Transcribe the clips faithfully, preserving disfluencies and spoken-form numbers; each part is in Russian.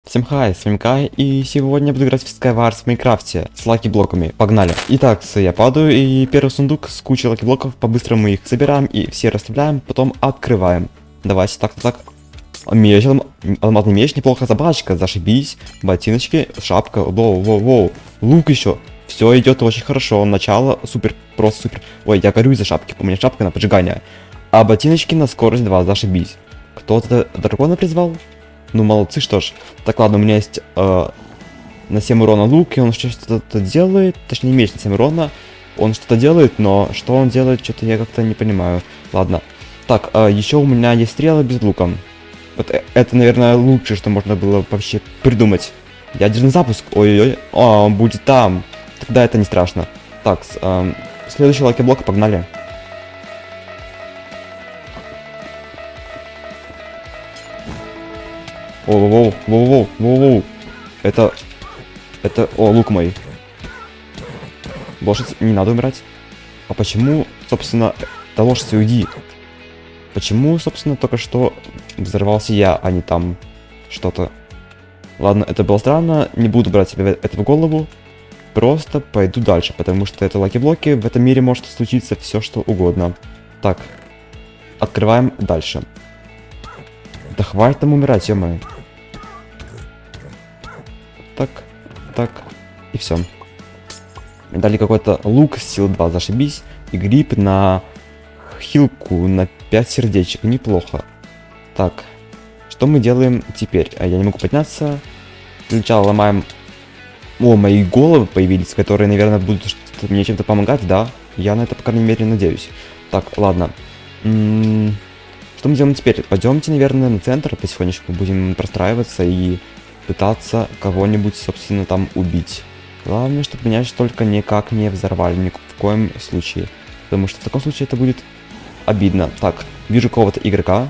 Всем хай, с вами Кай, и сегодня я буду играть в Skywars в Майнкрафте с лаки-блоками. Погнали! Итак, я падаю, и первый сундук с кучей лаки-блоков, по-быстрому их собираем и все расставляем, потом открываем. Давайте, так, так, так. Меч, алм... алмазный меч, неплохо, собачка, зашибись. Ботиночки, шапка, воу-воу-воу. Лук еще. Все идет очень хорошо, начало супер, просто супер. Ой, я горю из-за шапки, у меня шапка на поджигание. А ботиночки на скорость два, зашибись. Кто-то дракона призвал? Ну, молодцы, что ж. Так, ладно, у меня есть э, на семь урона лук, и он что-то делает. Точнее, меч на семь урона. Он что-то делает, но что он делает, что-то я как-то не понимаю. Ладно. Так, э, еще у меня есть стрелы без лука. Вот это, наверное, лучшее, что можно было вообще придумать. Ядерный запуск. Ой-ой-ой. А, он будет там. Тогда это не страшно. Так, э, следующий лаки-блок, погнали. Воу-воу, воу-воу, воу-воу. Это... Это... О, лук мой. Лошадь, не надо умирать. А почему, собственно... Да лошадь, уйди. Почему, собственно, только что взорвался я, а не там что-то. Ладно, это было странно. Не буду брать себе это в голову. Просто пойду дальше, потому что это лаки-блоки. В этом мире может случиться все, что угодно. Так. Открываем дальше. Да хватит там умирать, ё-моё. Так, так, и все. Дали какой-то лук, сил два, зашибись. И гриб на хилку, на пять сердечек, неплохо. Так, что мы делаем теперь? А я не могу подняться. Сначала ломаем... О, мои головы появились, которые, наверное, будут мне чем-то помогать, да? Я на это, по крайней мере, надеюсь. Так, ладно. М-м- что мы делаем теперь? Пойдемте, наверное, на центр, потихонечку будем простраиваться и пытаться кого-нибудь, собственно, там убить. Главное, чтобы меня только никак не взорвали, ни в коем случае. Потому что в таком случае это будет обидно. Так, вижу кого-то игрока.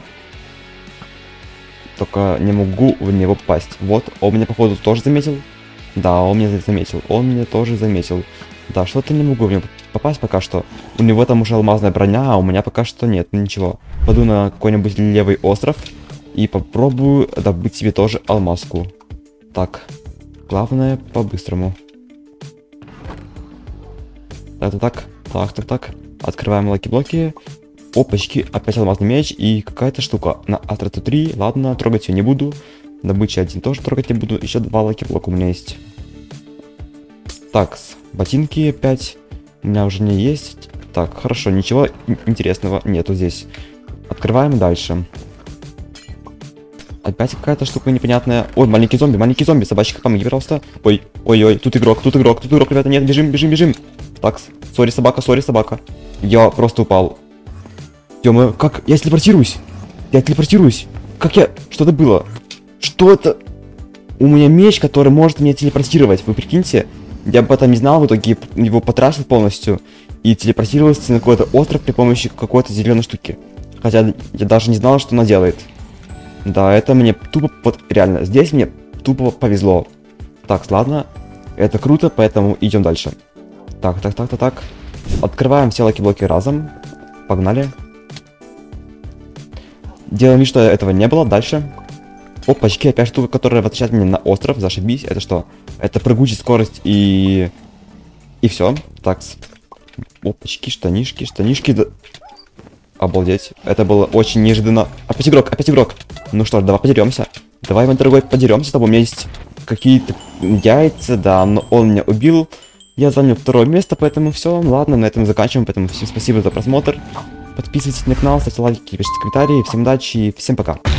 Только не могу в него попасть. Вот, он меня, походу, тоже заметил. Да, он меня заметил. Он меня тоже заметил. Да, что-то не могу в него попасть пока что. У него там уже алмазная броня, а у меня пока что нет, ничего. Пойду на какой-нибудь левый остров и попробую добыть себе тоже алмазку. Так, главное по-быстрому. Так, так, так, так, так, так. Открываем лаки-блоки. Опачки, опять алмазный меч и какая-то штука на остроту три. Ладно, трогать ее не буду. Добыча один тоже трогать не буду. Еще два лаки-блока у меня есть. Так, ботинки опять у меня уже не есть. Так, хорошо, ничего интересного нету здесь. Открываем дальше. Опять какая-то штука непонятная. Ой, маленький зомби, маленький зомби, собачка, помоги, пожалуйста. Ой, ой-ой, тут игрок, тут игрок, тут игрок, ребята, нет, бежим, бежим, бежим. Так, сори, собака, сори, собака. Я просто упал. Ё-моё, как? Я телепортируюсь. Я телепортируюсь. Как я? Что это было? Что это? У меня меч, который может меня телепортировать. Вы прикиньте? Я об этом не знал, в итоге его потратил полностью. И телепортировался на какой-то остров при помощи какой-то зеленой штуки. Хотя я даже не знал, что она делает. Да, это мне тупо... Вот реально, здесь мне тупо повезло. Так, ладно. Это круто, поэтому идем дальше. Так, так, так, так, так. Открываем все лаки-блоки разом. Погнали. Делаем вид, что этого не было. Дальше. Опачки, опять штука, которая возвращает меня на остров. Зашибись. Это что? Это прыгучая скорость и... И все. Так. Опачки, штанишки, штанишки. Да... Обалдеть. Это было очень неожиданно. Опять игрок, опять игрок. Ну что ж, давай подеремся. Давай, мой дорогой, подеремся с тобой. У меня есть какие-то яйца, да, но он меня убил. Я занял второе место, поэтому все. Ладно, на этом заканчиваем. Поэтому всем спасибо за просмотр. Подписывайтесь на канал, ставьте лайки, пишите комментарии. Всем удачи и всем пока.